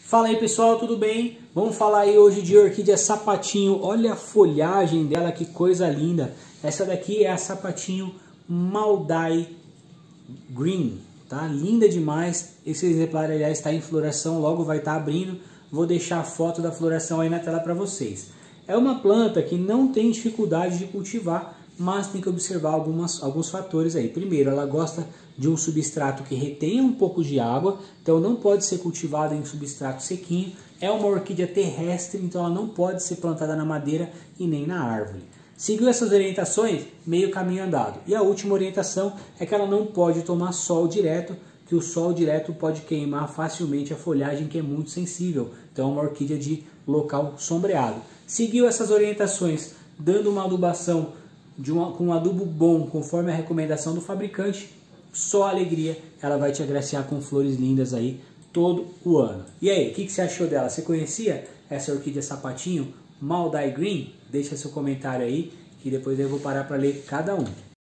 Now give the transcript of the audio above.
Fala aí pessoal, tudo bem? Vamos falar aí hoje de orquídea sapatinho. Olha a folhagem dela, que coisa linda. Essa daqui é a sapatinho Maldai Green, tá? Linda demais. Esse exemplar, aliás, está em floração, logo vai estar abrindo. Vou deixar a foto da floração aí na tela para vocês. É uma planta que não tem dificuldade de cultivar, mas tem que observar alguns fatores aí. Primeiro, ela gosta de um substrato que retenha um pouco de água, então não pode ser cultivada em substrato sequinho. É uma orquídea terrestre, então ela não pode ser plantada na madeira e nem na árvore. Seguiu essas orientações, meio caminho andado. E a última orientação é que ela não pode tomar sol direto, que o sol direto pode queimar facilmente a folhagem, que é muito sensível. Então é uma orquídea de local sombreado. Seguiu essas orientações, dando uma adubação com um adubo bom, conforme a recomendação do fabricante, só alegria, ela vai te agraciar com flores lindas aí todo o ano. E aí, o que você achou dela? Você conhecia essa orquídea sapatinho Maldai Green? Deixa seu comentário aí, que depois eu vou parar para ler cada um.